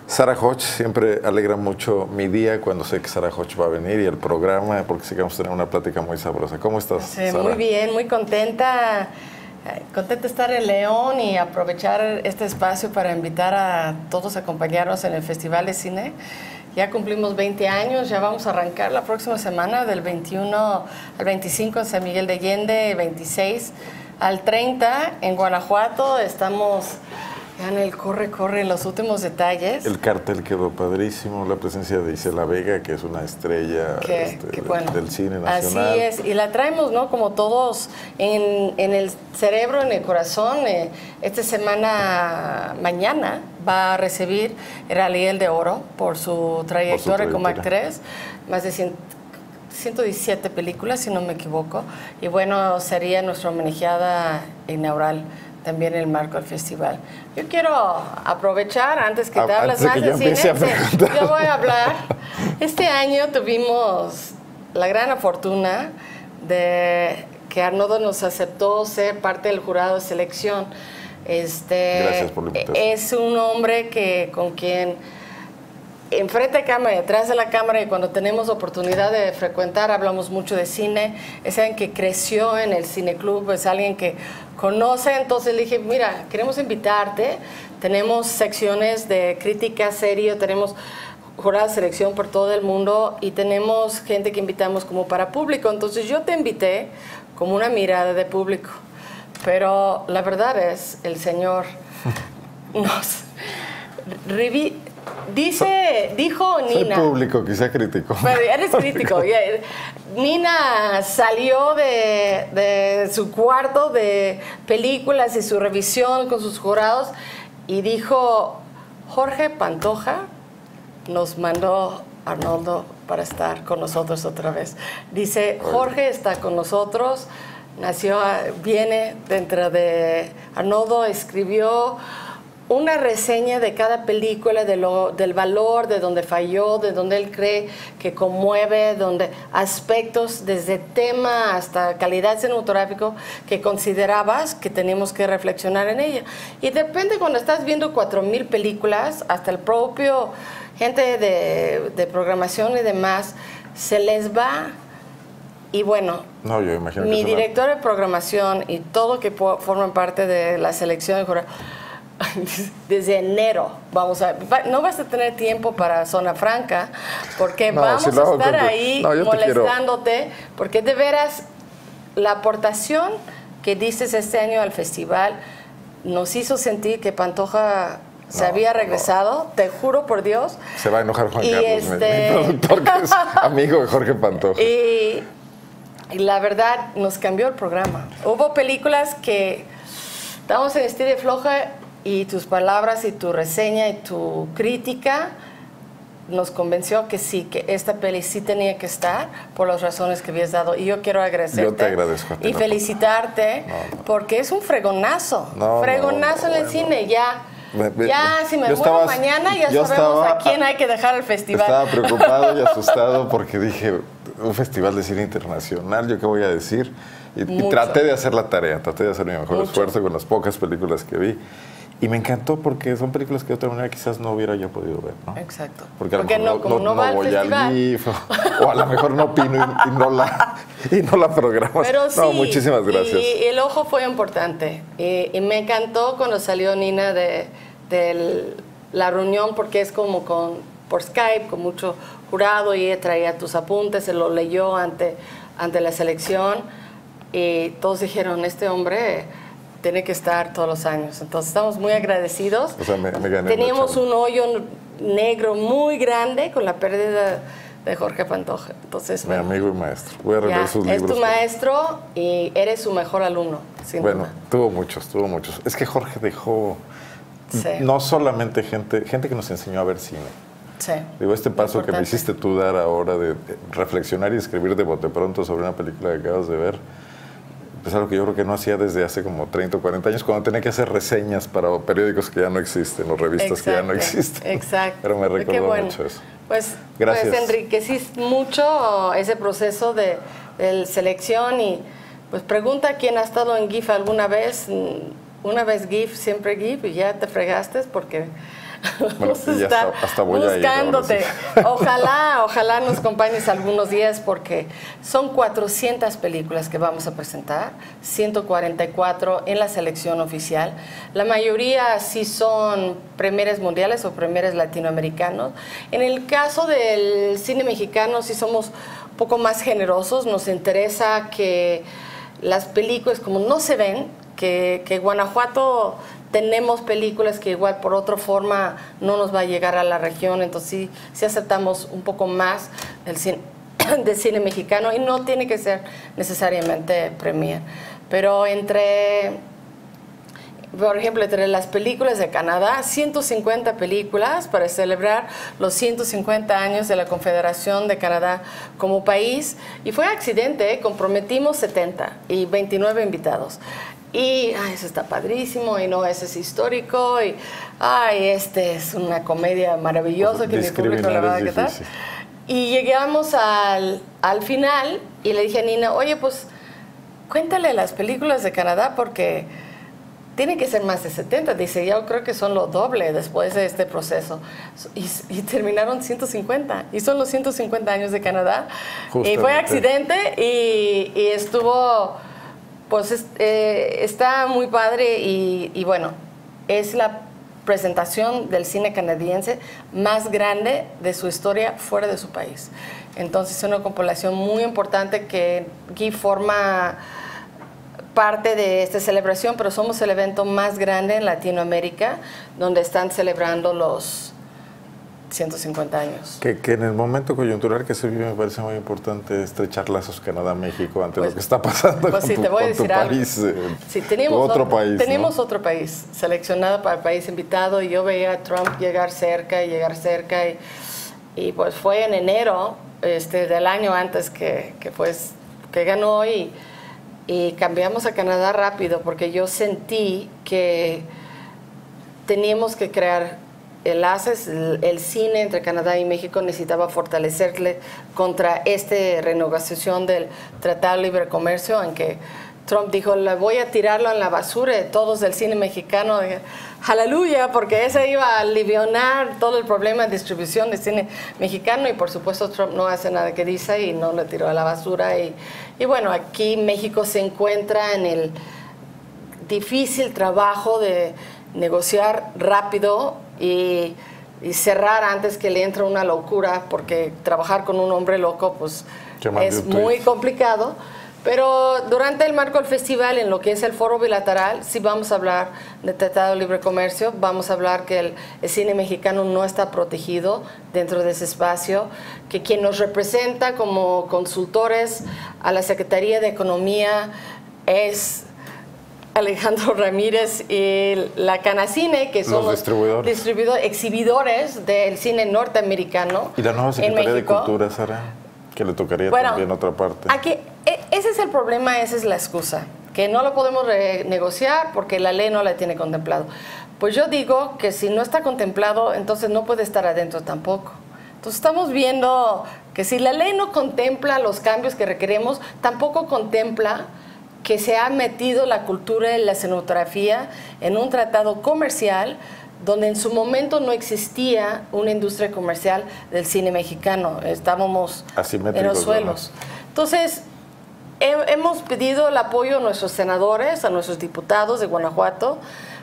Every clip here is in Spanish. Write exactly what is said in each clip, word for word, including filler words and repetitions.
Sara Hoch, siempre alegra mucho mi día cuando sé que Sara Hoch va a venir y el programa, porque sé que vamos a tener una plática muy sabrosa. ¿Cómo estás, Sí, Sara? muy bien, muy contenta. Contenta de estar en León y aprovechar este espacio para invitar a todos a acompañarnos en el Festival de Cine. Ya cumplimos veinte años, ya vamos a arrancar la próxima semana del veintiuno al veinticinco en San Miguel de Allende, veintiséis al treinta en Guanajuato. Estamos ya en el corre, corre, en los últimos detalles. El cartel quedó padrísimo, la presencia de Isela Vega, que es una estrella que, este, que, bueno, del cine nacional. Así es, y la traemos, ¿no? Como todos en, en el cerebro, en el corazón. Eh, esta semana, mañana, va a recibir el Ariel de Oro por su trayectoria, por su trayectoria. como actriz, más de ciento diecisiete películas, si no me equivoco, y bueno, sería nuestra homenajeada inaugural también en el marco del festival. Yo quiero aprovechar, antes que te a, hablas más de cine, sí, yo voy a hablar. Este año tuvimos la gran fortuna de que Arnoldo nos aceptó ser parte del jurado de selección. Este, Gracias por la invitación. Es un hombre que, con quien enfrente de cámara y detrás de la cámara, y cuando tenemos oportunidad de frecuentar, hablamos mucho de cine. Es alguien que creció en el cineclub, es alguien que conoce. Entonces le dije, mira, queremos invitarte. Tenemos secciones de crítica serio, tenemos jurada de selección por todo el mundo y tenemos gente que invitamos como para público. Entonces yo te invité como una mirada de público. Pero la verdad es, el Señor nos revi Dice, dijo Nina. Soy público, quizá crítico. Pero eres crítico. Nina salió de, de su cuarto de películas y su revisión con sus jurados y dijo, Jorge Pantoja nos mandó a Arnoldo para estar con nosotros otra vez. Dice, Jorge está con nosotros, nació, viene dentro de Arnoldo, escribió una reseña de cada película, de lo, del valor, de donde falló, de donde él cree que conmueve, donde aspectos desde tema hasta calidad cinematográfica que considerabas que teníamos que reflexionar en ella. Y depende, cuando estás viendo cuatro mil películas, hasta el propio gente de, de programación y demás, se les va. Y bueno, no, yo imagino mi que director de programación y todo que forman parte de la selección de jurado, desde enero vamos a no vas a tener tiempo para Zona Franca porque no, vamos si a estar con... ahí no, molestándote porque de veras la aportación que dices este año al festival nos hizo sentir que Pantoja se no, había regresado, no. Te juro por Dios. Se va a enojar Juan y Carlos, este... mi, mi productor, que es amigo de Jorge Pantoja. Y, y la verdad nos cambió el programa. Hubo películas que estábamos en estilo de floja y tus palabras y tu reseña y tu crítica nos convenció que sí, que esta peli sí tenía que estar por las razones que habías dado. Y yo quiero agradecerte. Yo te agradezco a ti, y no, felicitarte, no, no. porque es un fregonazo. No, fregonazo no, no, en el bueno. cine, ya. Me, me, ya, si me muero estaba, mañana, ya sabemos estaba, a quién hay que dejar al festival. Estaba preocupado y asustado porque dije, un festival de cine internacional, ¿yo qué voy a decir? Y, y traté de hacer la tarea, traté de hacer mi mejor Mucho. esfuerzo con las pocas películas que vi. Y me encantó porque son películas que de otra manera quizás no hubiera yo podido ver, ¿no? Exacto. Porque a lo porque mejor no, como no, no, no, va no voy al, al GIF, o, o a lo mejor no opino y, y, no, la, y no la programas. Pero no, sí, muchísimas gracias. Y, y el ojo fue importante. Y, y me encantó cuando salió Nina de, de la reunión porque es como con, por Skype, con mucho jurado, y ella traía tus apuntes, se lo leyó ante, ante la selección y todos dijeron, este hombre tiene que estar todos los años. Entonces estamos muy agradecidos. O sea, me, me gané Teníamos un hoyo negro muy grande con la pérdida de Jorge Pantoja. Entonces, mi bueno, amigo y maestro. Voy a releer ya, sus es libros. Es tu maestro y eres su mejor alumno, sin Bueno, duda. tuvo muchos, tuvo muchos. Es que Jorge dejó sí. no solamente gente, gente que nos enseñó a ver cine. Sí. Digo, este paso que me hiciste tú dar ahora de reflexionar y escribir de bote pronto sobre una película que acabas de ver, es algo que yo creo que no hacía desde hace como treinta o cuarenta años, cuando tenía que hacer reseñas para periódicos que ya no existen o revistas exacto, que ya no existen. Exacto. Pero me recordó bueno. mucho eso. Pues, gracias. Pues enriqueciste mucho ese proceso de, de selección y pues pregunta quién ha estado en GIF alguna vez. Una vez GIF, siempre GIF y ya te fregaste porque Bueno, sí, ya hasta, hasta voy buscándote. A ir ahora, sí. Ojalá, ojalá nos acompañes algunos días porque son cuatrocientas películas que vamos a presentar, ciento cuarenta y cuatro en la selección oficial. La mayoría sí son premieres mundiales o premieres latinoamericanos. En el caso del cine mexicano sí somos un poco más generosos. Nos interesa que las películas, como no se ven, que, que Guanajuato tenemos películas que igual por otra forma no nos va a llegar a la región, entonces sí, sí aceptamos un poco más del cine, del cine mexicano y no tiene que ser necesariamente premier. Pero entre, por ejemplo, entre las películas de Canadá, ciento cincuenta películas para celebrar los ciento cincuenta años de la Confederación de Canadá como país, y fue accidente, ¿eh? Comprometimos setenta y veintinueve invitados. Y ay, eso está padrísimo, y no, ese es histórico, y ay, este es una comedia maravillosa que mi público le va a quitar. Y llegamos al, al final y le dije a Nina, oye, pues cuéntale las películas de Canadá porque tiene que ser más de setenta. Dice, yo creo que son lo doble después de este proceso. Y, y terminaron ciento cincuenta, y son los ciento cincuenta años de Canadá. Justamente. Y fue accidente y, y estuvo... Pues es, eh, está muy padre y, y bueno, es la presentación del cine canadiense más grande de su historia fuera de su país. Entonces es una compilación muy importante que aquí forma parte de esta celebración, pero somos el evento más grande en Latinoamérica donde están celebrando los ciento cincuenta años. Que, que en el momento coyuntural que se vive me parece muy importante estrechar lazos Canadá-México ante pues, lo que está pasando pues con, sí, tu, te voy con a decir tu algo. país, eh, sí, teníamos tu otro otro, país. Tenemos ¿no? otro país seleccionado para el país invitado y yo veía a Trump llegar cerca y llegar cerca y, y pues fue en enero este, del año antes que, que, pues, que ganó y, y cambiamos a Canadá rápido porque yo sentí que teníamos que crear enlaces, el, el cine entre Canadá y México necesitaba fortalecerle contra esta renegociación del Tratado de Libre Comercio en que Trump dijo, le voy a tirarlo en la basura de todos del cine mexicano. Aleluya, porque ese iba a aliviar todo el problema de distribución de cine mexicano y por supuesto Trump no hace nada que dice y no le tiró a la basura. Y, y bueno, aquí México se encuentra en el difícil trabajo de negociar rápido y, y cerrar antes que le entre una locura, porque trabajar con un hombre loco pues es muy complicado. Pero durante el marco del festival, en lo que es el foro bilateral, sí vamos a hablar de Tratado de Libre Comercio, vamos a hablar que el, el cine mexicano no está protegido dentro de ese espacio, que quien nos representa como consultores a la Secretaría de Economía es Alejandro Ramírez y la Canacine, que son los, los distribuidores. distribuidores, exhibidores del cine norteamericano. Y la nueva Secretaría de Cultura, Sara, que le tocaría bueno, también otra parte. Aquí, ese es el problema, esa es la excusa, que no lo podemos renegociar porque la ley no la tiene contemplado. Pues yo digo que si no está contemplado, entonces no puede estar adentro tampoco. Entonces estamos viendo que si la ley no contempla los cambios que requeremos, tampoco contempla que se ha metido la cultura y la escenografía en un tratado comercial donde en su momento no existía una industria comercial del cine mexicano. Estábamos en los suelos. Entonces, he, hemos pedido el apoyo a nuestros senadores, a nuestros diputados de Guanajuato,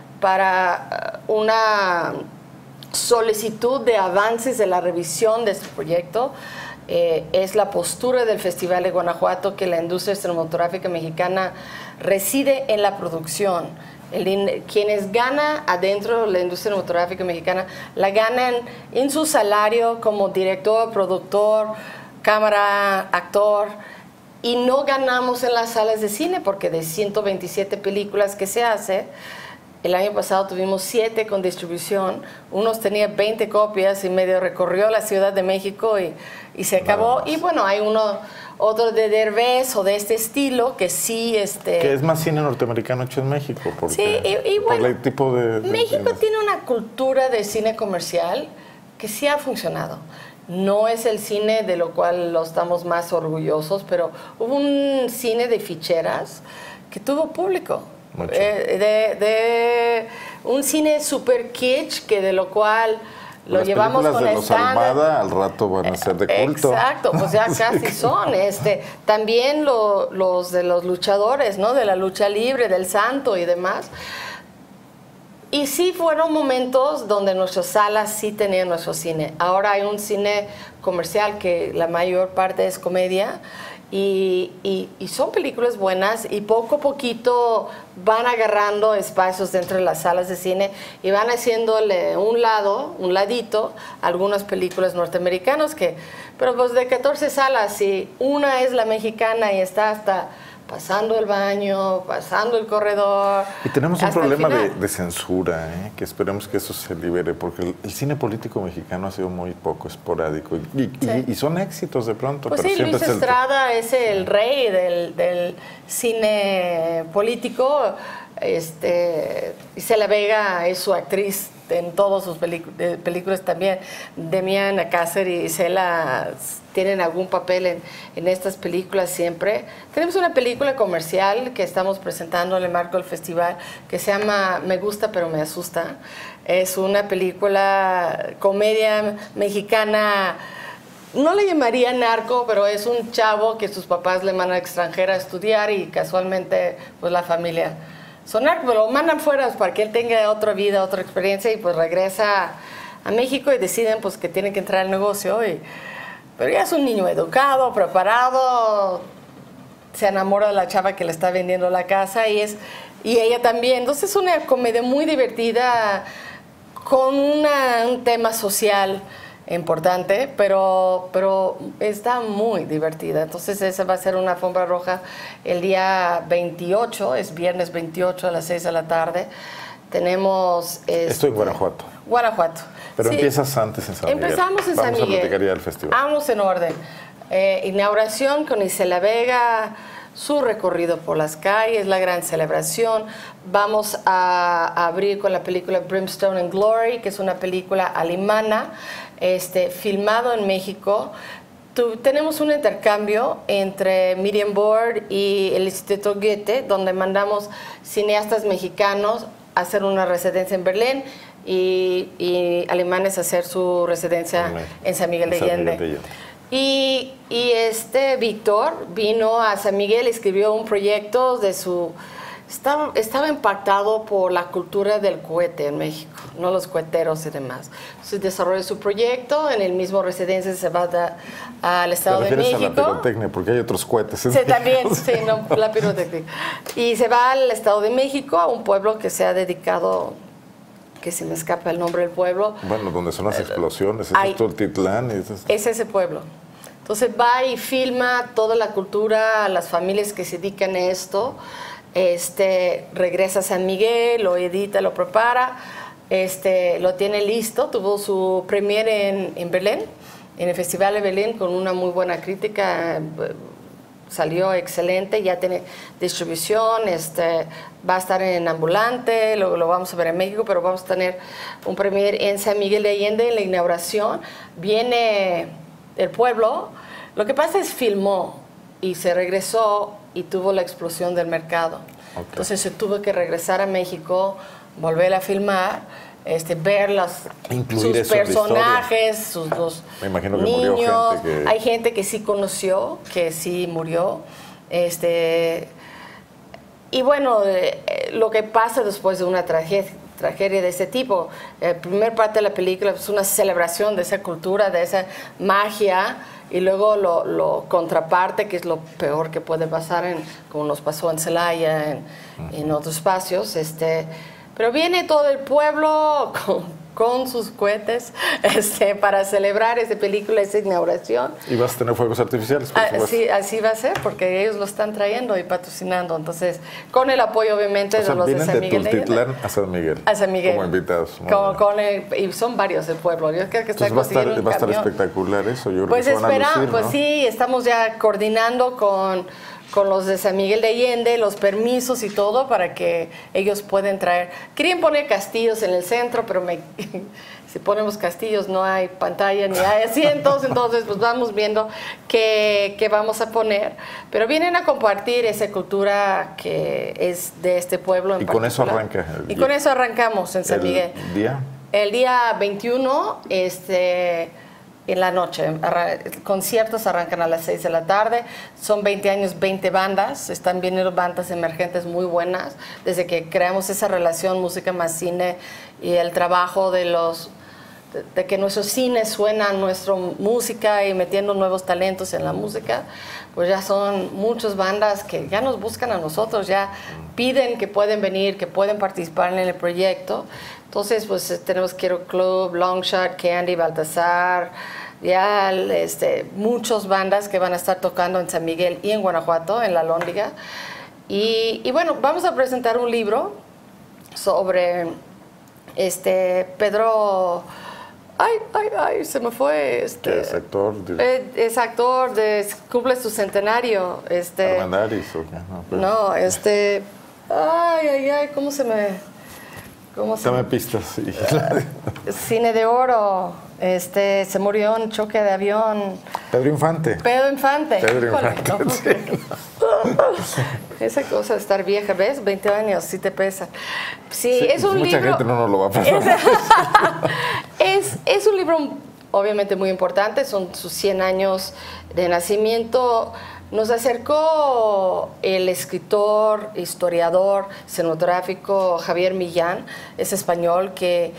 para una solicitud de avances de la revisión de este proyecto. Eh, es la postura del Festival de Guanajuato que la industria cinematográfica mexicana reside en la producción. El, quienes ganan adentro de la industria cinematográfica mexicana la ganan en su salario como director, productor, cámara, actor, y no ganamos en las salas de cine porque de ciento veintisiete películas que se hace, el año pasado tuvimos siete con distribución, unos tenían veinte copias y medio recorrió la Ciudad de México y, y se acabó. Y bueno, hay uno, otro de Derbez o de este estilo que sí... Este, que es más cine norteamericano hecho en México. Porque, sí, y, y bueno, por el tipo de, de México de... tiene una cultura de cine comercial que sí ha funcionado. No es el cine de lo cual lo estamos más orgullosos, pero hubo un cine de ficheras que tuvo público. Eh, de, de un cine super kitsch, que de lo cual lo Las llevamos con de los Armada al rato van a ser de culto. Exacto, pues ya casi son. Este, también lo, los de los luchadores, ¿no? De la lucha libre, del santo y demás. Y sí fueron momentos donde nuestras salas sí tenían nuestro cine. Ahora hay un cine comercial que la mayor parte es comedia y, y, y son películas buenas y poco a poquito van agarrando espacios dentro de las salas de cine y van haciéndole un lado, un ladito, algunas películas norteamericanas que, pero pues de catorce salas, si una es la mexicana y está hasta pasando el baño, pasando el corredor. Y tenemos un problema de, de censura, ¿eh? Que esperemos que eso se libere, porque el, el cine político mexicano ha sido muy poco esporádico y, y, sí. y, y son éxitos de pronto. Pues pero sí, Luis es Estrada el... es el rey del, del cine político. Este, Isela Vega es su actriz en todas sus películas también. Demian Alcácer y Isela tienen algún papel en, en estas películas siempre. Tenemos una película comercial que estamos presentando en el marco del festival que se llama Me gusta pero me asusta. Es una película comedia mexicana. No le llamaría narco, pero es un chavo que sus papás le mandan extranjera a estudiar y casualmente pues la familia son narcos, pero lo mandan fuera para que él tenga otra vida, otra experiencia y pues regresa a México y deciden pues que tiene que entrar al negocio. Y, pero ya es un niño educado, preparado, se enamora de la chava que le está vendiendo la casa y, es, y ella también. Entonces es una comedia muy divertida con una, un tema social importante, pero, pero está muy divertida. Entonces esa va a ser una alfombra roja el día veintiocho, es viernes veintiocho a las seis de la tarde. Tenemos... Este, Estoy en Guanajuato. Guanajuato. Pero sí. Empiezas antes en San Miguel. Empezamos en San Miguel. Vamos a platicar ya del festival. Vamos en orden. Eh, inauguración con Isela Vega, su recorrido por las calles, la gran celebración. Vamos a, a abrir con la película Brimstone and Glory, que es una película alemana, este, filmado en México. Tu, tenemos un intercambio entre Miriam Board y el Instituto Goethe, donde mandamos cineastas mexicanos a hacer una residencia en Berlín y, y alemanes a hacer su residencia Amén. en San Miguel de Allende. Y, y este Víctor vino a San Miguel, escribió un proyecto de su... Estaba, estaba impactado por la cultura del cohete en México, no los coheteros y demás. Entonces desarrolló su proyecto, en el mismo residencia se va a, al Estado de México. A la pirotecnia, porque hay otros cohetes. Sí, también, sí, no, la pirotecnia. Y se va al Estado de México, a un pueblo que se ha dedicado... que se me escapa el nombre del pueblo. Bueno, donde son las explosiones, es Hay, Tultitlán. Es, es ese pueblo. Entonces va y filma toda la cultura, las familias que se dedican a esto, este, regresa a San Miguel, lo edita, lo prepara, este, lo tiene listo, tuvo su premiere en, en Berlín, en el Festival de Berlín, con una muy buena crítica, salió excelente, ya tiene distribución, este, va a estar en Ambulante, lo, lo vamos a ver en México, pero vamos a tener un premier en San Miguel de Allende, en la inauguración. Viene el pueblo, lo que pasa es filmó y se regresó y tuvo la explosión del mercado. Okay. Entonces se tuvo que regresar a México, volver a filmar, este, ver las, sus personajes, sus dos Me imagino que niños. Murió gente que... Hay gente que sí conoció, que sí murió. Este, y bueno, eh, lo que pasa después de una tragedia, tragedia de ese tipo. La primera parte de la película es una celebración de esa cultura, de esa magia, y luego lo, lo contraparte, que es lo peor que puede pasar, en, como nos pasó en Celaya, en, uh-huh. en otros espacios. Este, pero viene todo el pueblo con, con sus cohetes este, para celebrar esa película, esa inauguración. ¿Y vas a tener fuegos artificiales? Por así, así va a ser, porque ellos lo están trayendo y patrocinando. Entonces, con el apoyo, obviamente, o sea, de los de San Miguel. De Tultitlán a San Miguel. A San Miguel. Como invitados. Con, con el, y son varios del pueblo. Yo creo que está Entonces, va a estar, va a estar espectacular eso. Yo creo pues que se van a lucir, pues ¿no? sí, estamos ya coordinando con... con los de San Miguel de Allende, los permisos y todo para que ellos puedan traer. Querían poner castillos en el centro, pero me, si ponemos castillos no hay pantalla ni hay asientos, entonces pues vamos viendo qué, qué vamos a poner. Pero vienen a compartir esa cultura que es de este pueblo en Y particular. con eso arranca. Y con eso arrancamos en San ¿El Miguel. día? El día veintiuno, este, en la noche, conciertos arrancan a las seis de la tarde, son veinte años, veinte bandas, están viniendo bandas emergentes muy buenas, desde que creamos esa relación música más cine y el trabajo de los de, de que nuestros cines suenan nuestra música y metiendo nuevos talentos en la música, pues ya son muchas bandas que ya nos buscan a nosotros, ya piden que pueden venir, que pueden participar en el proyecto. Entonces, pues tenemos Quiero Club, Longshot, Candy, Baltasar, ya este, muchas bandas que van a estar tocando en San Miguel y en Guanajuato, en La Lóndiga. Y, y bueno, vamos a presentar un libro sobre este Pedro... Ay, ay, ay, se me fue. Este, ¿Qué es actor? Eh, es actor, de, cumple su centenario. Este, Armandaris, ¿o qué? No, pero... no, este... Ay, ay, ay, ¿cómo se me...? ¿Cómo se Dame pistas, sí. Uh, Cine de Oro, este, se murió en choque de avión. Pedro Infante. Pedro Infante. Pedro Híjole, Infante, no, sí. Esa cosa de estar vieja, ¿ves? veinte años, sí te pesa. Sí, Sí, es un mucha libro... gente no nos lo va a pasar. Es, es un libro obviamente muy importante, son sus cien años de nacimiento. Nos acercó el escritor, historiador, escenográfico Javier Millán, es español, que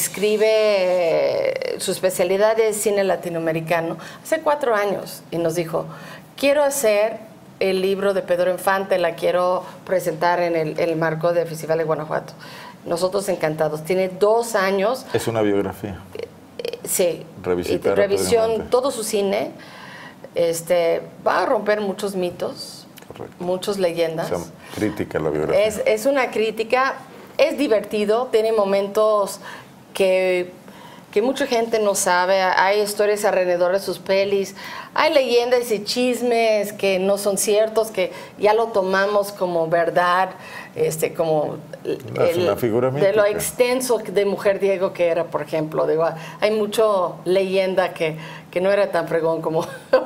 escribe, su especialidad es cine latinoamericano, hace cuatro años, y nos dijo, quiero hacer el libro de Pedro Infante, la quiero presentar en el, el marco del Festival de Guanajuato. Nosotros encantados. Tiene dos años. Es una biografía. Eh, eh, sí. Revisitar revisión, todo su cine. Este, va a romper muchos mitos, correcto, muchas leyendas. O sea, crítica la biografía. Es, es una crítica, es divertido, tiene momentos que, que mucha gente no sabe, hay historias alrededor de sus pelis, hay leyendas y chismes que no son ciertos, que ya lo tomamos como verdad, este, como es el, una figura mítica. De lo extenso de Mujer Diego que era, por ejemplo. Digo, hay mucho leyenda que, que no era tan fregón como,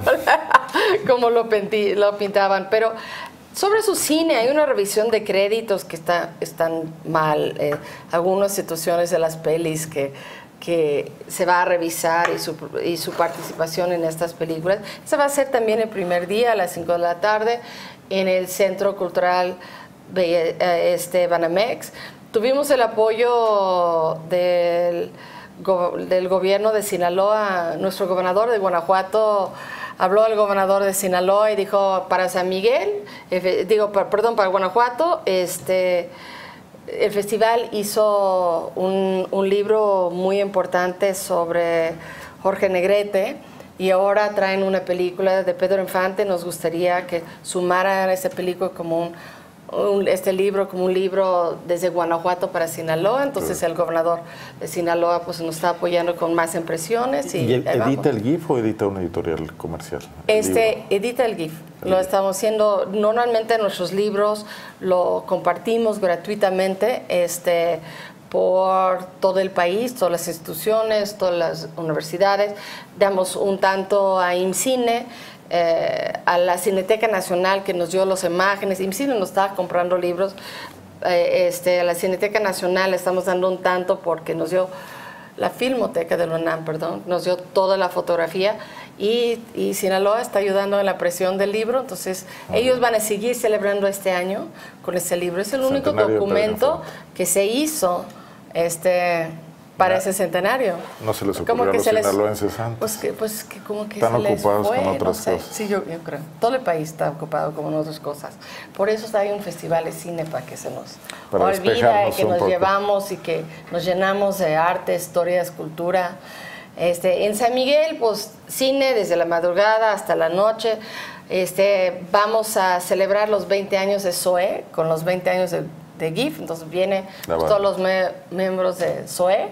como lo, pinti, lo pintaban, pero sobre su cine hay una revisión de créditos que está, están mal, eh, algunas situaciones de las pelis que que se va a revisar y su, y su participación en estas películas. Se va a hacer también el primer día a las cinco de la tarde en el Centro Cultural este, Banamex. Tuvimos el apoyo del, del gobierno de Sinaloa. Nuestro gobernador de Guanajuato habló al gobernador de Sinaloa y dijo, para San Miguel, eh, digo, para, perdón, para Guanajuato, este... el festival hizo un, un libro muy importante sobre Jorge Negrete y ahora traen una película de Pedro Infante. Nos gustaría que sumaran esta película como un, un, este libro como un libro desde Guanajuato para Sinaloa. Entonces sí, el gobernador de Sinaloa pues nos está apoyando con más impresiones. ¿Y, ¿Y el, edita el GIF o edita una editorial comercial? El este libro. edita el GIF. Lo estamos haciendo, normalmente nuestros libros lo compartimos gratuitamente este, por todo el país, todas las instituciones, todas las universidades. Damos un tanto a IMCINE, eh, a la Cineteca Nacional que nos dio las imágenes. IMCINE nos está comprando libros. Eh, este, a la Cineteca Nacional estamos dando un tanto porque nos dio la Filmoteca de la UNAM, perdón, nos dio toda la fotografía. Y, y Sinaloa está ayudando en la presión del libro, entonces ah, ellos van a seguir celebrando este año con este libro. Es el único documento que se hizo este, para ya, ese centenario. No se les ocurrió a los sinaloenses antes. Pues que, pues que como que están se ocupados les fue, con otras no sé. cosas. Sí, yo, yo creo. Todo el país está ocupado con otras cosas. Por eso hay un festival de cine para que se nos para olvida y que nos poco. llevamos y que nos llenamos de arte, historias, cultura. Este, en San Miguel, pues cine desde la madrugada hasta la noche. Este, vamos a celebrar los veinte años de S O E, con los veinte años de, de GIF. Entonces vienen pues, todos los me, miembros de S O E.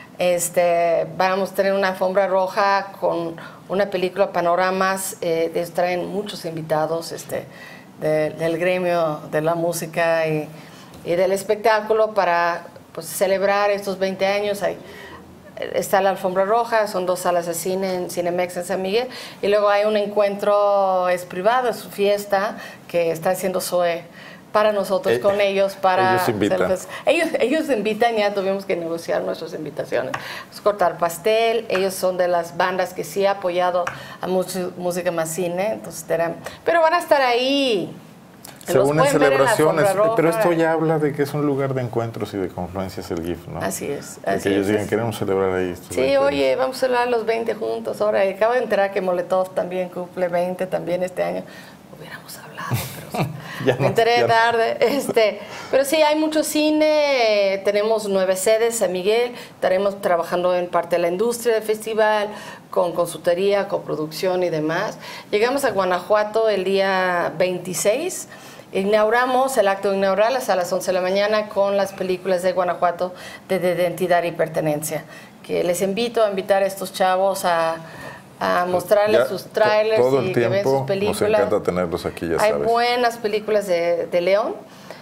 Este, vamos a tener una alfombra roja con una película, panoramas. Eh, de, traen muchos invitados este, de, del gremio de la música y, y del espectáculo para pues, celebrar estos veinte años. Hay, está la Alfombra Roja, son dos salas de cine en Cinemex en San Miguel, y luego hay un encuentro, es privado, es su fiesta, que está haciendo Zoe para nosotros, eh, con ellos, para... Ellos invitan. Ellos, ellos invitan, ya tuvimos que negociar nuestras invitaciones. Es cortar pastel, ellos son de las bandas que sí ha apoyado a mucho, Música Más Cine, entonces, pero van a estar ahí. Según en celebraciones, roja, pero esto ya habla de que es un lugar de encuentros y de confluencias el GIF, ¿no? Así es. De así que ellos es, digan, es. queremos celebrar ahí. Sí, oye, vamos a celebrar los veinte juntos ahora. Y acabo de enterar que Molotov también cumple veinte también este año. Hubiéramos hablado, pero ya me no, enteré ya tarde. No. Este, pero sí, hay mucho cine, tenemos nueve sedes, San Miguel, estaremos trabajando en parte de la industria del festival, con consultoría, coproducción y demás. Llegamos a Guanajuato el día veintiséis. Inauguramos el acto inaugural a las once de la mañana con las películas de Guanajuato de, de identidad y pertenencia, que les invito a invitar a estos chavos a, a mostrarles ya, sus trailers y que ven sus películas. Nos encanta tenerlos aquí, ya Hay sabes. Hay buenas películas de, de León.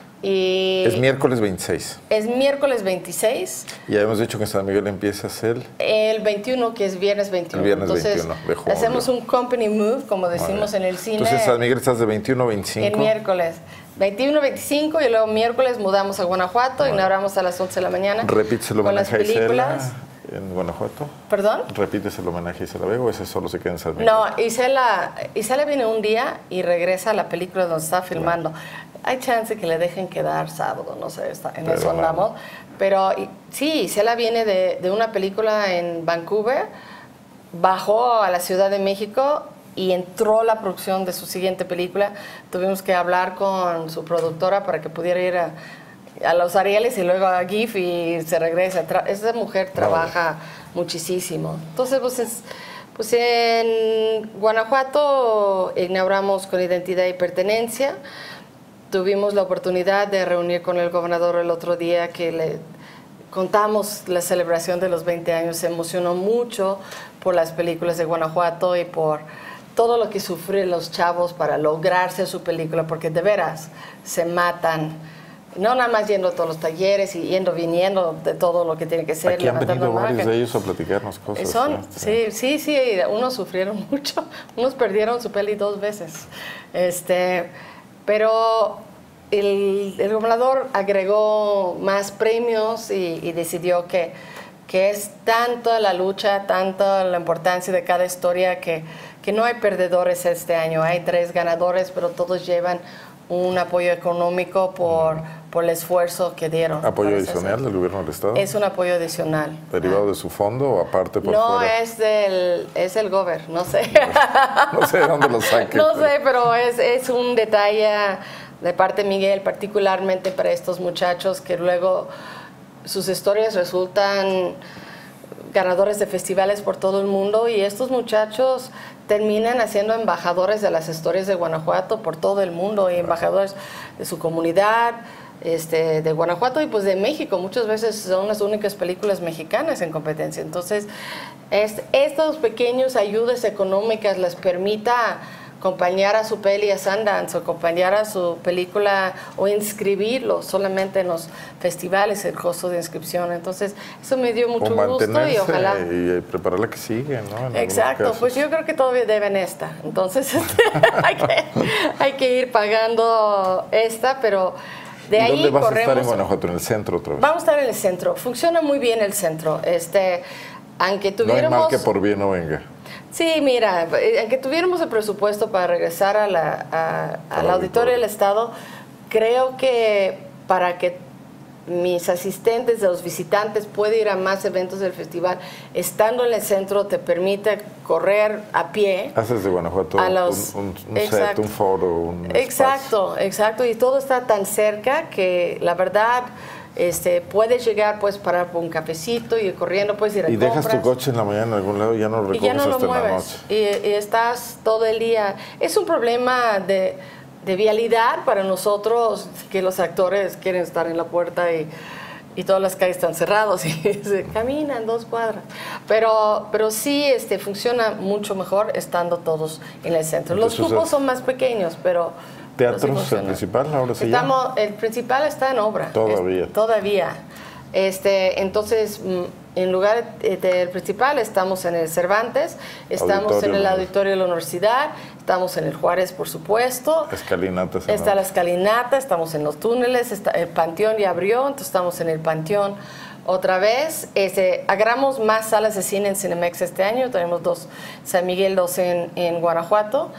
Y es miércoles veintiséis. Es miércoles veintiséis. Y ya hemos dicho que en San Miguel empiezas el... El veintiuno, que es viernes veintiuno. El viernes Entonces, veintiuno de julio. Hacemos un company move, como decimos en el cine. Entonces, San Miguel estás de veintiuno a veinticinco. El miércoles. veintiuno, veinticinco y luego miércoles mudamos a Guanajuato, bueno. Inauguramos a las once de la mañana. ¿Repites el homenaje a Isela en Guanajuato? ¿Perdón? ¿Repites el homenaje a Isela Vega o ese solo se queda en San Miguel? No, Isela, Isela viene un día y regresa a la película donde está filmando. Bueno. Hay chance que le dejen quedar sábado, no sé, está, en pero eso andamos. Bueno. Pero sí, Isela viene de, de una película en Vancouver, bajó a la Ciudad de México y entró la producción de su siguiente película. Tuvimos que hablar con su productora para que pudiera ir a, a Los Arieles y luego a GIF y se regresa. Esa mujer trabaja no. muchísimo. Entonces, pues, es, pues en Guanajuato inauguramos con Identidad y Pertenencia. Tuvimos la oportunidad de reunir con el gobernador el otro día, que le contamos la celebración de los veinte años. Se emocionó mucho por las películas de Guanajuato y por todo lo que sufren los chavos para lograrse su película, porque de veras se matan. No nada más yendo a todos los talleres y yendo, viniendo de todo lo que tiene que ser. Aquí han venido varios de ellos a platicarnos cosas. Son, sí, sí, sí, unos sufrieron mucho, unos perdieron su peli dos veces. Este... Pero el, el gobernador agregó más premios y, y decidió que, que es tanto la lucha, tanto la importancia de cada historia que, que no hay perdedores este año. Hay tres ganadores, pero todos llevan un apoyo económico por, por el esfuerzo que dieron. ¿Apoyo adicional del gobierno del Estado? Es un apoyo adicional. ¿Derivado ah. de su fondo o aparte por no, fuera? No, es del es el gober, no sé. No sé de dónde lo saque. No pero... sé, pero es, es un detalle de parte de Miguel, particularmente para estos muchachos que luego sus historias resultan ganadores de festivales por todo el mundo, y estos muchachos terminan haciendo embajadores de las historias de Guanajuato por todo el mundo, y embajadores de su comunidad, este, de Guanajuato y pues de México. Muchas veces son las únicas películas mexicanas en competencia. Entonces, es, estos pequeños ayudas económicas les permita acompañar a su peli a Sundance, o acompañar a su película, o inscribirlo solamente en los festivales, el costo de inscripción. Entonces, eso me dio mucho gusto y ojalá... y preparar la que sigue, ¿no? En Exacto, pues yo creo que todavía deben esta. Entonces, hay, que, hay que ir pagando esta, pero... De ahí ¿Dónde vas corremos, a estar en Guanajuato? ¿En el centro otra vez? Vamos a estar en el centro. Funciona muy bien el centro. Este, aunque tuviéramos... No hay mal que por bien no venga. Sí, mira, aunque tuviéramos el presupuesto para regresar a la, a, al auditorio del Estado, creo que para que mis asistentes, los visitantes, puedan ir a más eventos del festival, estando en el centro te permite correr a pie. Haces de Guanajuato a los, un, un, un set, un foro, un Exacto, espacio. exacto, y todo está tan cerca que la verdad... Este, puedes llegar, puedes parar por un cafecito y ir corriendo, puedes ir a y compras. Dejas tu coche en la mañana en algún lado y ya no lo recoges y ya no hasta lo mueves, la noche. Y, y estás todo el día. Es un problema de, de vialidad para nosotros, que los actores quieren estar en la puerta y, y todas las calles están cerradas y se caminan dos cuadras. Pero, pero sí este, funciona mucho mejor estando todos en el centro. Entonces, los cupos son más pequeños, pero... ¿Teatros sí el principal ahora sí? Estamos, el principal está en obra. Todavía. Es, todavía. Este, entonces, en lugar del principal estamos en el Cervantes, estamos auditorio en el auditorio de la universidad, estamos en el Juárez, por supuesto. Escalinata. Está la escalinata, estamos en los túneles, está, el Panteón ya abrió, entonces estamos en el Panteón otra vez. Este, agarramos más salas de cine en Cinemex este año, tenemos dos, San Miguel, dos en, en Guanajuato.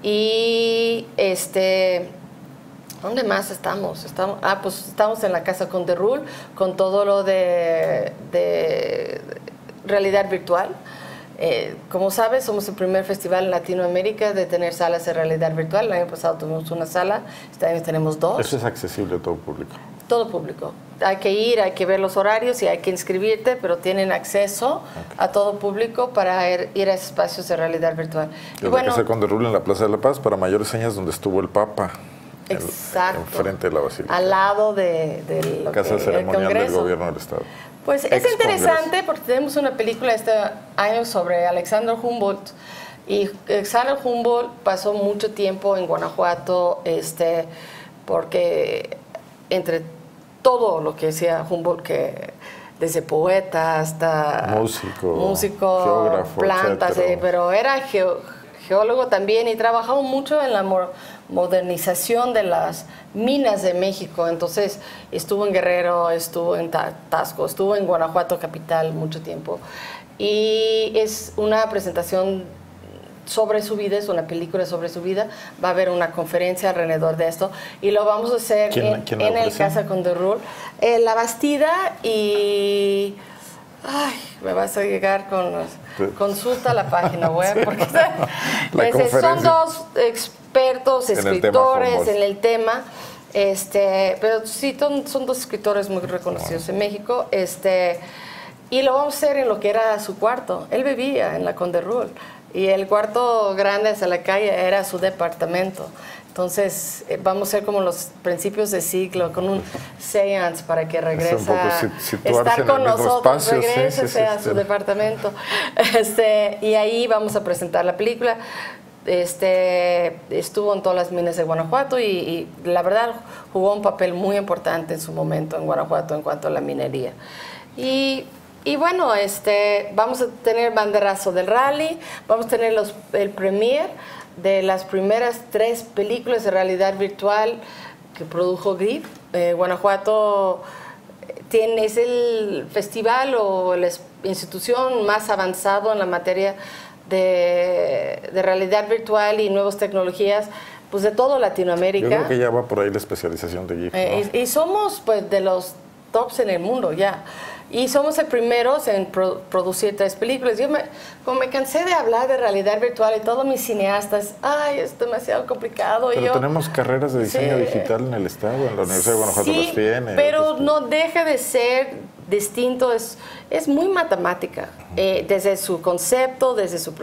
Y este... ¿Dónde más estamos? estamos? Ah, pues estamos en la Casa Conderul con todo lo de, de realidad virtual. Eh, como sabes, somos el primer festival en Latinoamérica de tener salas de realidad virtual. El año pasado tuvimos una sala, este año tenemos dos. Eso es accesible a todo público. Todo público. Hay que ir, hay que ver los horarios y hay que inscribirte, pero tienen acceso okay. a todo público para ir, ir a espacios de realidad virtual. Y bueno, la Casa Conderul en la Plaza de la Paz, para mayores señas, donde estuvo el Papa. Exacto. Enfrente de la Basílica. Al lado de, de lo Casa que, Ceremonial del Gobierno del Estado. Pues es Ex interesante Congreso. Porque tenemos una película este año sobre Alexander Humboldt. Y Alexander Humboldt pasó mucho tiempo en Guanajuato, este, porque entre todo lo que decía Humboldt, que desde poeta hasta músico, músico geógrafo, plantas, eh, pero era geo, geólogo también y trabajaba mucho en la modernización de las minas de México. Entonces estuvo en Guerrero, estuvo en Tasco, estuvo en Guanajuato capital mucho tiempo. Y es una presentación sobre su vida, es una película sobre su vida. Va a haber una conferencia alrededor de esto y lo vamos a hacer ¿Quién, en, ¿quién en el Casa Conderul. Eh, la Bastida y... Ay, me vas a llegar con... Consulta la página web, porque ese, son dos expertos, escritores en el tema, este, pero sí son, son dos escritores muy reconocidos wow. en México, este, y lo vamos a hacer en lo que era su cuarto. Él vivía en la Conderul y el cuarto grande hacia la calle era su departamento. Entonces, eh, vamos a ser como los principios de siglo, con un séance para que regrese a estar con nosotros, regrese sí, sí, sí, a su sí. departamento. Este, y ahí vamos a presentar la película. Este, estuvo en todas las minas de Guanajuato y, y la verdad jugó un papel muy importante en su momento en Guanajuato en cuanto a la minería. Y... Y bueno, este, vamos a tener banderazo del rally, vamos a tener los, el premier de las primeras tres películas de realidad virtual que produjo Grip. Eh, Guanajuato tiene, es el festival o la institución más avanzado en la materia de, de realidad virtual y nuevas tecnologías, pues de toda Latinoamérica. Yo creo que ya va por ahí la especialización de Grip, ¿no? Eh, y, y somos pues de los tops en el mundo ya. Y somos el primeros en pro, producir tres películas. Yo me, como me cansé de hablar de realidad virtual y todos mis cineastas, ay, es demasiado complicado. Pero yo, tenemos carreras de diseño sí, digital en el Estado, en la Universidad de Guanajuato sí, las tiene. pero no deja de ser distinto, es, es muy matemática. Uh-huh. eh, desde su concepto, desde su...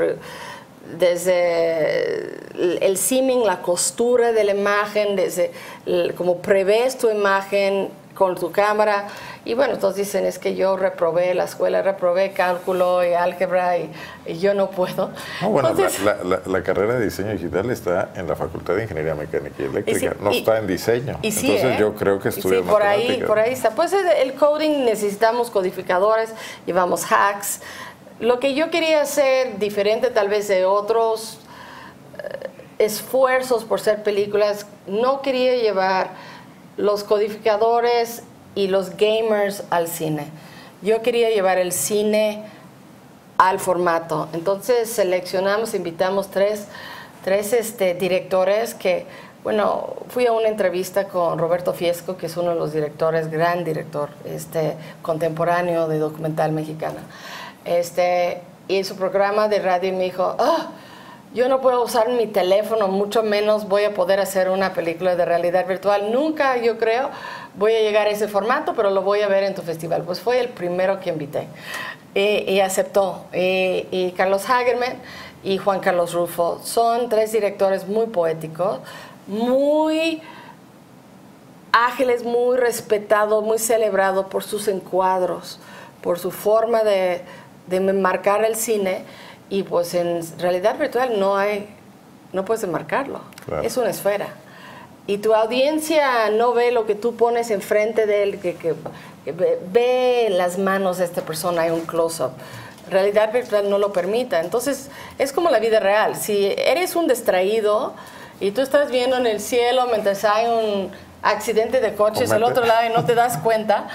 desde el seaming, la costura de la imagen, desde el, como prevés tu imagen con tu cámara. Y bueno, todos dicen, es que yo reprobé la escuela, reprobé cálculo y álgebra y, y yo no puedo. No, bueno, Entonces, la, la, la carrera de diseño digital está en la Facultad de Ingeniería Mecánica y Eléctrica, y sí, no y, está en diseño. Y sí, Entonces ¿eh? yo creo que estudia sí, por matemática. ahí, por ahí está. Pues el coding necesitamos codificadores, llevamos hacks. Lo que yo quería hacer diferente tal vez de otros eh, esfuerzos por ser películas, no quería llevar los codificadores y los gamers al cine. Yo quería llevar el cine al formato. Entonces seleccionamos, invitamos tres, tres este, directores que, bueno, fui a una entrevista con Roberto Fiesco, que es uno de los directores, gran director este, contemporáneo de documental mexicana. Este, y en su programa de radio me dijo, oh, yo no puedo usar mi teléfono, mucho menos voy a poder hacer una película de realidad virtual. Nunca, yo creo, voy a llegar a ese formato, pero lo voy a ver en tu festival. Pues fue el primero que invité y, y aceptó. Y, y Carlos Hagerman y Juan Carlos Rufo son tres directores muy poéticos, muy ágiles, muy respetados, muy celebrados por sus encuadros, por su forma de, de marcar el cine. Y pues en realidad virtual no hay, no puedes enmarcarlo, claro. Es una esfera. y tu audiencia no ve lo que tú pones enfrente de él, que, que, que ve, ve las manos de esta persona, hay un close-up. Realidad virtual no lo permita. Entonces, es como la vida real. Si eres un distraído y tú estás viendo en el cielo mientras hay un accidente de coches al otro lado y no te das cuenta,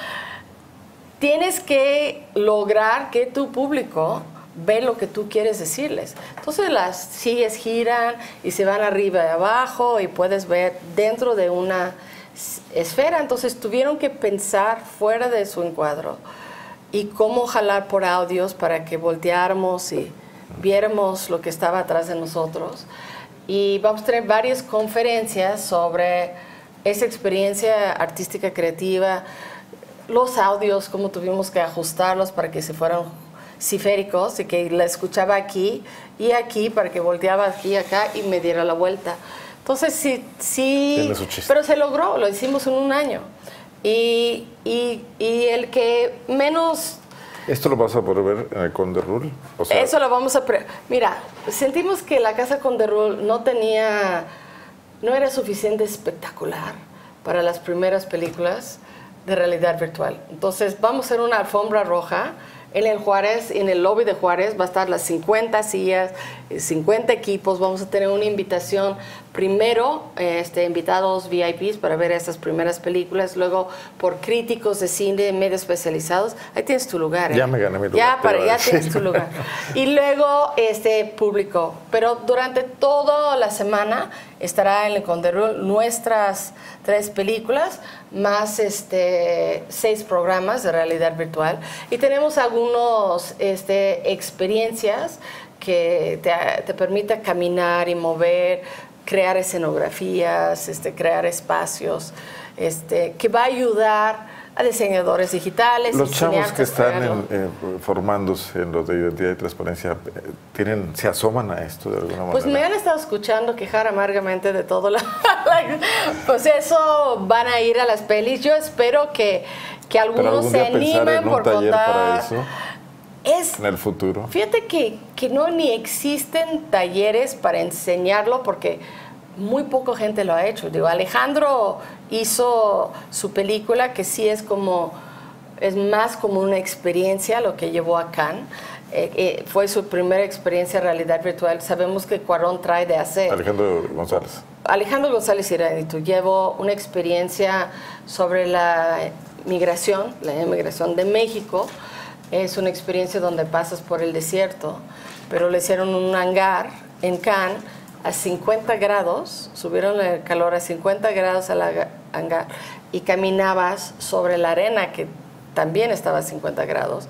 tienes que lograr que tu público ve lo que tú quieres decirles. Entonces las sillas giran y se van arriba y abajo y puedes ver dentro de una esfera. Entonces tuvieron que pensar fuera de su encuadro y cómo jalar por audios para que volteáramos y viéramos lo que estaba atrás de nosotros. Y vamos a tener varias conferencias sobre esa experiencia artística creativa, los audios, cómo tuvimos que ajustarlos para que se fueran ciféricos y que la escuchaba aquí y aquí para que volteaba aquí y acá y me diera la vuelta. Entonces sí, sí, pero se logró, lo hicimos en un año. Y, y, y el que menos... ¿Esto lo vas a poder ver en el Conde Rural? O sea, eso lo vamos a... Pre Mira, sentimos que la Casa Conde Rural no tenía... no era suficiente espectacular para las primeras películas de realidad virtual. Entonces vamos a hacer una alfombra roja en el Juárez, en el lobby de Juárez, va a estar las cincuenta sillas, cincuenta equipos, vamos a tener una invitación, primero este, invitados V I Ps para ver estas primeras películas, luego por críticos de cine medio especializados, ahí tienes tu lugar. ¿eh? Ya me gané mi lugar. Ya, para, ya tienes tu lugar. Y luego este público, pero durante toda la semana estará en el Conde Rural nuestras tres películas, más este, seis programas de realidad virtual. Y tenemos algunas este, experiencias que te, te permita caminar y mover, crear escenografías, este, crear espacios, este, que va a ayudar a diseñadores digitales. Los chavos que están en, eh, formándose en lo de identidad y transparencia, ¿tienen, ¿se asoman a esto de alguna manera? Pues me han estado escuchando quejar amargamente de todo. La, pues eso, van a ir a las pelis. Yo espero que, que algunos se animen por contar. Para eso, es, en el futuro. Fíjate que, que no ni existen talleres para enseñarlo porque muy poca gente lo ha hecho. Digo, Alejandro hizo su película que sí es como, es más como una experiencia lo que llevó a Cannes. Eh, eh, fue su primera experiencia en realidad virtual. Sabemos que Cuarón trae de hacer. Alejandro González. Alejandro González Iránitu llevó una experiencia sobre la migración, la inmigración de México. Es una experiencia donde pasas por el desierto, pero le hicieron un hangar en Cannes a cincuenta grados, subieron el calor a cincuenta grados al hangar y caminabas sobre la arena que también estaba a cincuenta grados.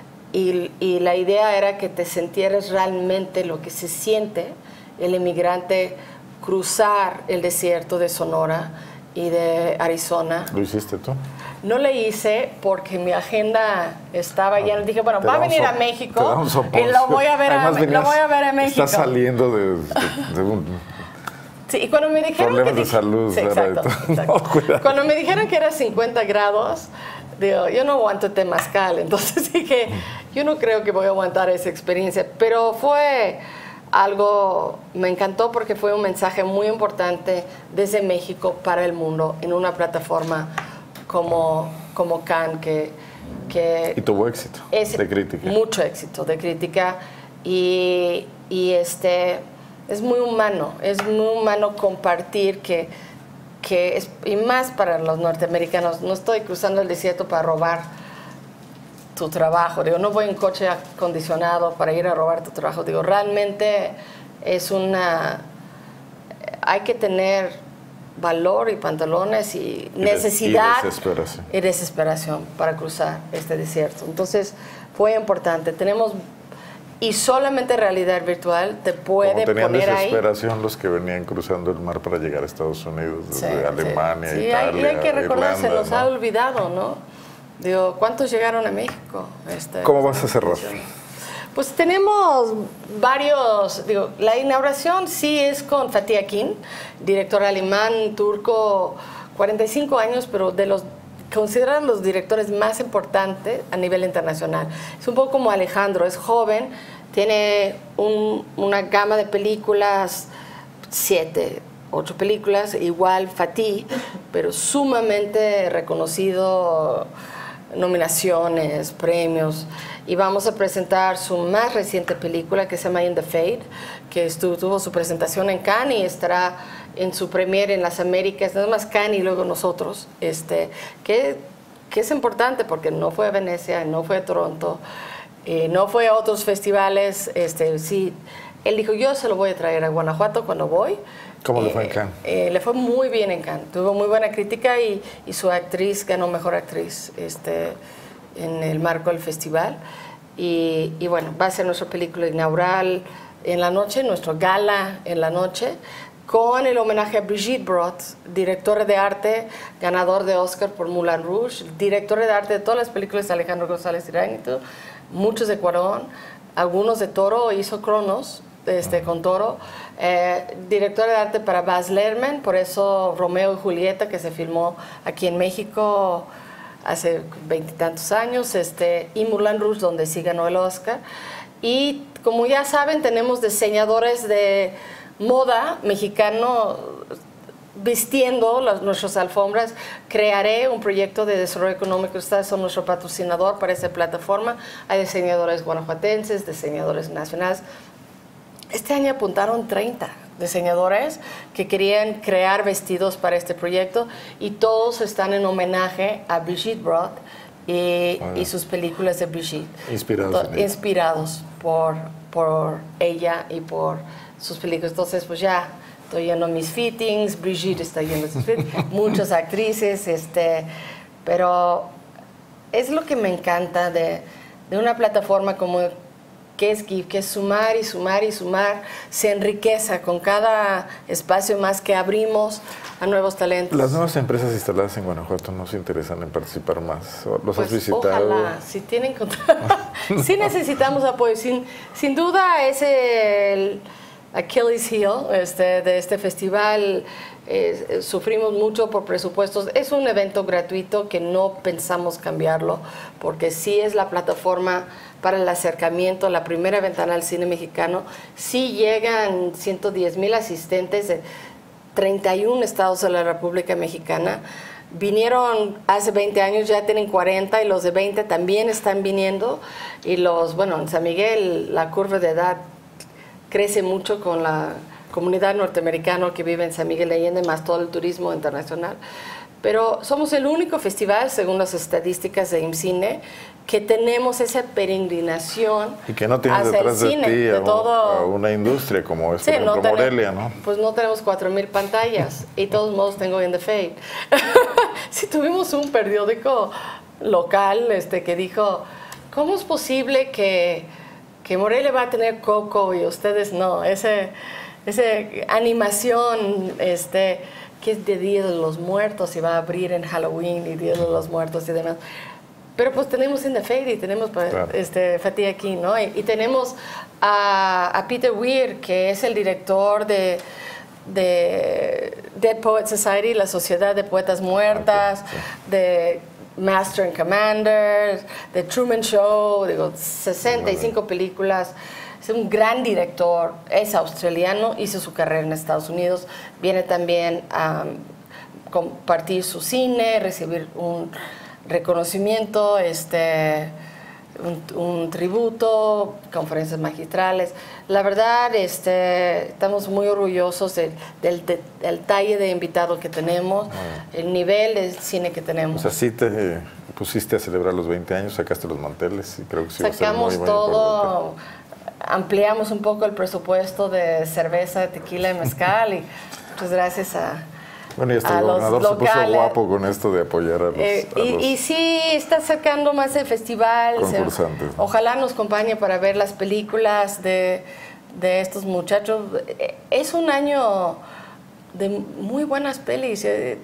Y, y la idea era que te sintieras realmente lo que se siente el inmigrante cruzar el desierto de Sonora y de Arizona. ¿Lo hiciste tú? No le hice porque mi agenda estaba llena. Dije, bueno, va a venir a México y lo voy a ver, a, venías, lo voy a, ver a México. Está saliendo de, de, de un... Sí, y cuando me dijeron problemas que de salud. Sí, exacto, exacto. No, cuando me dijeron que era cincuenta grados, digo, yo no aguanto temazcal. Entonces dije, yo no creo que voy a aguantar esa experiencia. Pero fue algo, me encantó porque fue un mensaje muy importante desde México para el mundo en una plataforma como, como Cannes, que, que... Y tuvo éxito es de crítica. Mucho éxito de crítica. Y, y este, es muy humano, es muy humano compartir que, que es, y más para los norteamericanos, no estoy cruzando el desierto para robar tu trabajo. Digo, no voy en coche acondicionado para ir a robar tu trabajo. Digo, realmente es una... Hay que tener valor y pantalones y, y necesidad y desesperación. y desesperación para cruzar este desierto. Entonces fue importante. Tenemos y solamente realidad virtual te puede Como poner ahí. Tenían desesperación los que venían cruzando el mar para llegar a Estados Unidos, desde sí, Alemania, sí. Sí, Italia, y hay que recordar, se nos ¿no? ha olvidado, ¿no? Digo, ¿cuántos llegaron a México? Este, ¿Cómo vas a cerrar? Pues tenemos varios, digo, la inauguración sí es con Fatih Akin, director alemán, turco, cuarenta y cinco años, pero de los considerados los directores más importantes a nivel internacional. Es un poco como Alejandro, es joven, tiene un, una gama de películas, siete, ocho películas, igual Fatih, pero sumamente reconocido, nominaciones, premios. Y vamos a presentar su más reciente película que se llama In the Fade, que estuvo, tuvo su presentación en Cannes y estará en su premiere en las Américas, nada más Cannes y luego nosotros, este, que, que es importante porque no fue a Venecia, no fue a Toronto, eh, no fue a otros festivales. Este, sí, él dijo, yo se lo voy a traer a Guanajuato cuando voy. ¿Cómo eh, le fue en Cannes? Eh, le fue muy bien en Cannes, tuvo muy buena crítica y, y su actriz ganó Mejor Actriz este, en el marco del festival. Y, y bueno, va a ser nuestra película inaugural en la noche, nuestro gala en la noche, con el homenaje a Brigitte Bardot, directora de arte, ganador de Oscar por Moulin Rouge, directora de arte de todas las películas de Alejandro González Iñárritu, muchos de Cuarón, algunos de Toro, hizo Cronos este, con Toro, eh, directora de arte para Baz Luhrmann, por eso Romeo y Julieta, que se filmó aquí en México hace veintitantos años, este, y Moulin Rouge, donde sí ganó el Oscar. Y como ya saben, tenemos diseñadores de moda mexicano vistiendo las, nuestras alfombras. Crearé un proyecto de desarrollo económico. Ustedes son nuestro patrocinador para esa plataforma. Hay diseñadores guanajuatenses, diseñadores nacionales. Este año apuntaron treinta diseñadores que querían crear vestidos para este proyecto y todos están en homenaje a Brigitte Bardot y, bueno, y sus películas de Brigitte. Inspirados. To, inspirados por, por ella y por sus películas. Entonces, pues ya estoy yendo a mis fittings, Brigitte está yendo a sus fittings, muchas actrices, este, pero es lo que me encanta de, de una plataforma como que es GIF, que es sumar y sumar y sumar, se enriquece con cada espacio más que abrimos a nuevos talentos. Las nuevas empresas instaladas en Guanajuato no se interesan en participar más. ¿Los pues has visitado? Ojalá, si tienen no. Sí necesitamos apoyo. Sin, sin duda es el Achilles heel este, de este festival. Eh, sufrimos mucho por presupuestos. Es un evento gratuito que no pensamos cambiarlo, porque sí es la plataforma para el acercamiento, la primera ventana al cine mexicano. Sí llegan ciento diez mil asistentes de treinta y un estados de la República Mexicana. Vinieron hace veinte años, ya tienen cuarenta, y los de veinte también están viniendo. Y los, bueno, en San Miguel la curva de edad crece mucho con la comunidad norteamericana que vive en San Miguel de Allende, más todo el turismo internacional. Pero somos el único festival, según las estadísticas de IMCINE, que tenemos esa peregrinación y que no tienes hacia detrás el de cine, ti de a, todo, a una industria como es, sí, por ejemplo, no tenemos, Morelia, ¿no? Pues no tenemos cuatro mil pantallas y de todos modos tengo In the Fade. Si tuvimos un periódico local este, que dijo, ¿cómo es posible que, que Morelia va a tener Coco y ustedes no? Ese, ese animación este, que es de Día de los Muertos y va a abrir en Halloween y Día de los Muertos y demás. Pero pues tenemos In the Fade y tenemos claro. este, Fatih aquí, ¿no? Y, y tenemos a, a Peter Weir, que es el director de, de Dead Poets Society, la Sociedad de Poetas Muertas, okay. Sí. De Master and Commander, de Truman Show, digo, sesenta y cinco películas. Es un gran director, es australiano, hizo su carrera en Estados Unidos, viene también a compartir su cine, recibir un reconocimiento, este, un, un tributo, conferencias magistrales. La verdad, este, estamos muy orgullosos de, del, de, del talle de invitado que tenemos, el nivel de cine que tenemos. O sea, sí te pusiste a celebrar los veinte años, sacaste los manteles y creo que sí Sacamos va a ser muy, muy todo, importante. Ampliamos un poco el presupuesto de cerveza, tequila y mezcal y muchas gracias a Bueno, y hasta el gobernador se puso guapo con esto de apoyar a los... Eh, a y, los y sí, está acercando más el festival. concursantes. Se, ojalá nos acompañe para ver las películas de, de estos muchachos. Es un año de muy buenas pelis.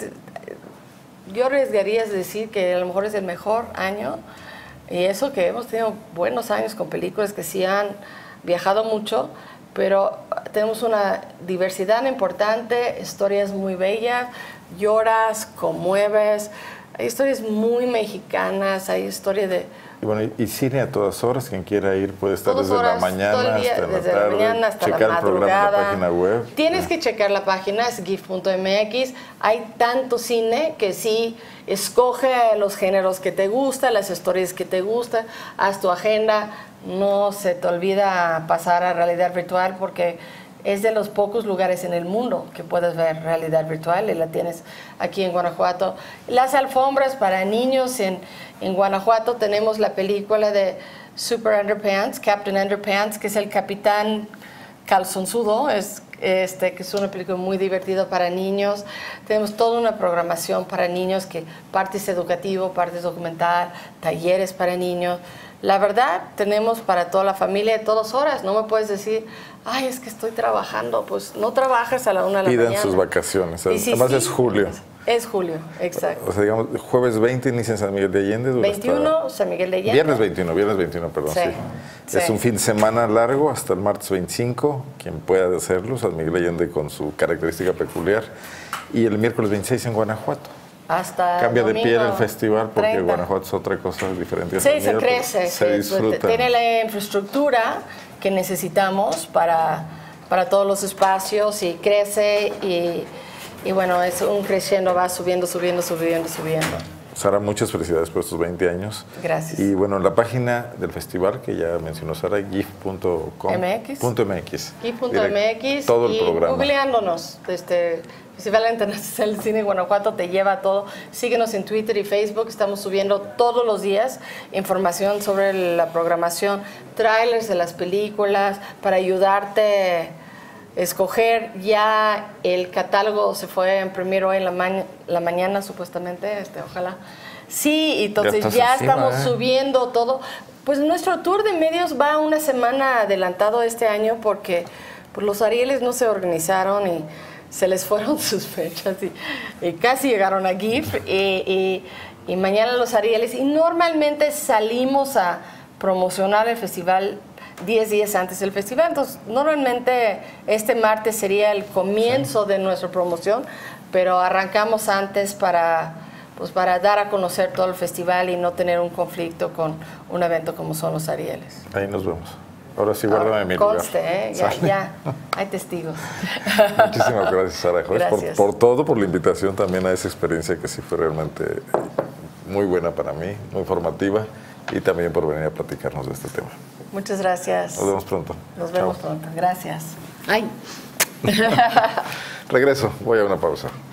Yo arriesgaría a decir que a lo mejor es el mejor año. Y eso que hemos tenido buenos años con películas que sí han viajado mucho, pero tenemos una diversidad importante, historias muy bellas, lloras, conmueves, hay historias muy mexicanas, hay historias de Y bueno, y cine a todas horas, quien quiera ir puede estar todas desde horas, la mañana día, hasta la desde tarde, la mañana hasta checar la el programa en la página web. Tienes que checar la página, es gif punto m x. Hay tanto cine que sí, escoge los géneros que te gustan, las historias que te gustan, haz tu agenda, no se te olvida pasar a realidad virtual porque es de los pocos lugares en el mundo que puedes ver realidad virtual y la tienes aquí en Guanajuato. Las alfombras para niños en, en Guanajuato tenemos la película de Super Underpants, Captain Underpants, que es el capitán calzonzudo, es, este, que es una película muy divertida para niños. Tenemos toda una programación para niños, que parte es educativo, parte es documental, talleres para niños. La verdad, tenemos para toda la familia de todas horas. No me puedes decir, ay, es que estoy trabajando. Pues no trabajas a la una de la Pidan mañana. sus vacaciones. Sí, sí, Además sí. es julio. Es julio, exacto. O sea, digamos, jueves veinte inicia en San Miguel de Allende. veintiuno, hasta... San Miguel de Allende. Viernes veintiuno, viernes veintiuno, perdón, sí. sí. Es sí. un fin de semana largo hasta el martes veinticinco, quien pueda hacerlo, San Miguel de Allende con su característica peculiar. Y el miércoles veintiséis en Guanajuato. Hasta Cambia de domingo piel el festival porque treinta. Guanajuato es otra cosa diferente. Sí, se crece, se se disfruta. Tiene la infraestructura que necesitamos para, para todos los espacios y crece y, y bueno, es un creciendo, va subiendo, subiendo, subiendo, subiendo. Sara, muchas felicidades por estos veinte años. Gracias. Y bueno, la página del festival que ya mencionó Sara, gif punto com. M X. .mx. gif punto m x. Todo el y programa. googleándonos, este Festival Internacional de Cine Guanajuato te lleva a todo. Síguenos en Twitter y Facebook, estamos subiendo todos los días información sobre la programación, trailers de las películas, para ayudarte a escoger. Ya el catálogo se fue a imprimir hoy en la, ma la mañana, supuestamente, este, ojalá. Sí, entonces ya, ya encima, estamos ¿eh? subiendo todo. Pues nuestro tour de medios va una semana adelantado este año porque pues, los Arieles no se organizaron y se les fueron sus fechas y, y casi llegaron a GIF y, y, y mañana los Arieles, y normalmente salimos a promocionar el festival diez días antes del festival. Entonces normalmente este martes sería el comienzo sí. de nuestra promoción, pero arrancamos antes para, pues, para dar a conocer todo el festival y no tener un conflicto con un evento como son los Arieles. Ahí nos vemos. Ahora sí, guárdame mi conste, lugar. ¿eh? Ya, ya, hay testigos. Muchísimas gracias, Sara Joyce, gracias. Por, por todo, por la invitación también a esa experiencia que sí fue realmente muy buena para mí, muy formativa, y también por venir a platicarnos de este tema. Muchas gracias. Nos vemos pronto. Nos vemos Chao. pronto. Gracias. Ay. Regreso, voy a una pausa.